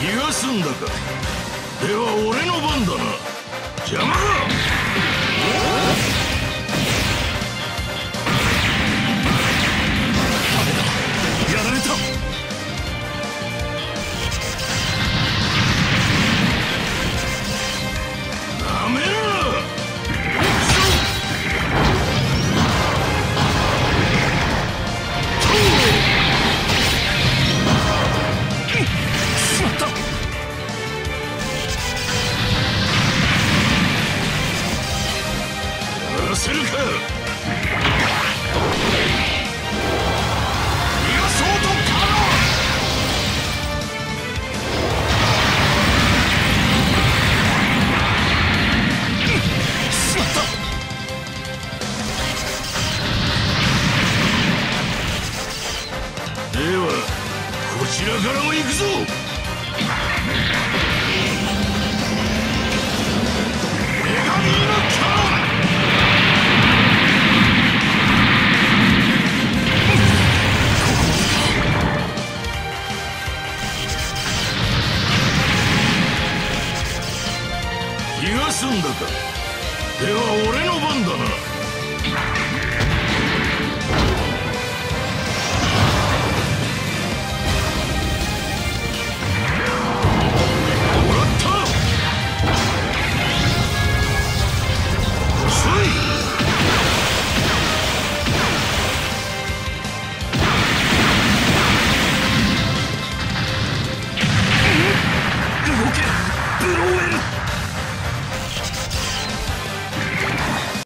気が済んだか。では俺の番だな。邪魔だ。ダメだ、やられた。ダメだ。せるか。逃がそうとか。しまった。ではこちらからも行くぞ。女神のキャノン。気が済んだか。では俺の番だな。